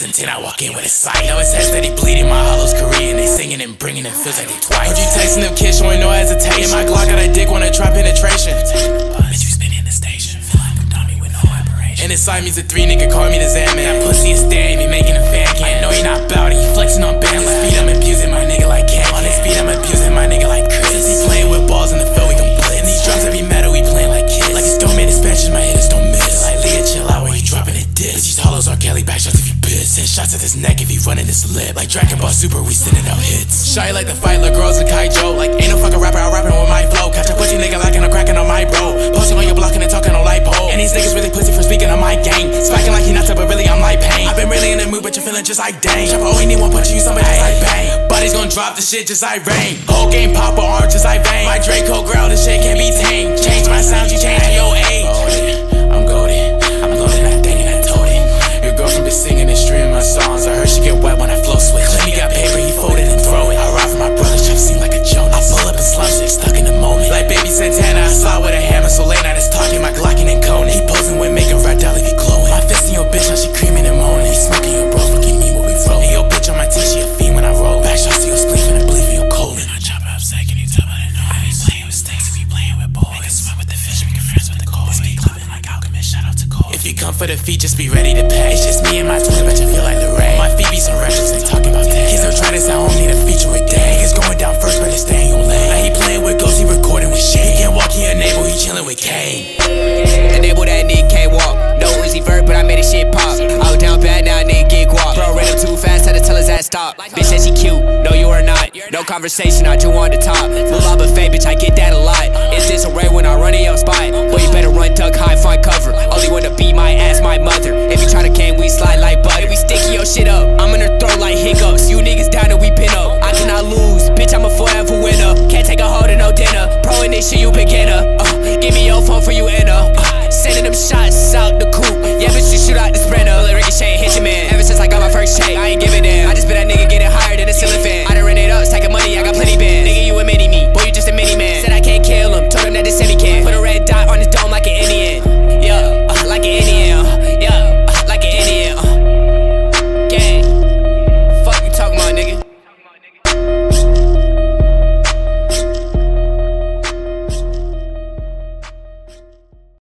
2010, I walk in with a sight. Now his head steady bleeding, my hollow's Korean. They singing and bringing it, feels like they twice. Heard you texting them kids, showing no hesitation. My Glock got a dick, wanna try penetration. Bitch, you spinning the station, feel like a dummy with no operation. And inside me's a 3 nigga, call me the Zaman. That pussy is staring, me making a fan cam. I know he not bout it, he flexing on band. On his speed, I'm abusing my nigga like Cam. On his speed, I'm abusing my nigga like Chris. He playing with balls in the field, we gon' blitz. And these drums every metal, we playing like kids. Like it's don't make expansion, my hitters don't miss. Like Leah, chill out when he dropping a diss. These hollows are Kelly, back shots if you piss. Send shots at his neck if he running his lip. Like Dragon Ball Super, we sending out hits. Shy like the fight, little girls and Kaijo. Like ain't no fucking rapper, I'm rapping with my flow. Catch a pussy nigga like I'm cracking on my bro. Posting on your block and talking on light pole. And these niggas really pussy for speaking on my gang. Spiking like he not but really I'm like pain. I've been really in the mood, but you're feeling just like dang. Chopper only need one punch, you somebody just like bang. Body's gonna drop the shit just like rain. Whole game pop or orange just like vein. My Draco growl, this shit can't be tamed. Change my sound, you change your age. I'm golden, I'm loaded, I dang and I told it. Your girlfriend been singing and streaming my songs. I heard she get wet when I flow switch. Clinty got paper, he folded and throw it. I ride for my brother, chef seem like a Jonas. I pull up and slump shit, stuck in the moment. Like baby Santana, I saw with a hammer, so late night is talking, my Glockin' and Conan. He posing with making red dollar, he glowing. My fist in your bitch, now she creaming and moaning. He smoking your bro, forgive me what we roll. And your bitch on my tee, she a fiend when I roll. Back shots to your spleen and believe in your colon. I chop it up second, you tell me to know. I be playing with stakes, if you playing with boys. Make a swim with the fish, making friends with the cold. This be clubbing like alchemist, shout out to Cole. If you come for the feet, just be ready to pay. It's just me and my twin, bet you feel like Lorraine. My feet be some retros, ain't talking about that. Kids don't try this at home, need a feature with day. Niggas going down first, but it's staying on lane. Now he playing with ghosts, he recording with shit. He can't walk, he enable, he chilling with Kane. Enable that nigga can't walk. No Uzi vert, but I made his shit pop. I was down bad, now nigga get guap. Bro ran up too fast, had to tell his ass stop. Bitch said she cute, no you are not. No conversation, I drew on the top. Move out buffet, bitch, I get that a lot. It's disarray when I run in your spot. Boy, you better run, duck high, find cover. Only wanna beat my ass, my mother. If you try to game, we slide like butter. We sticky your shit up. I'm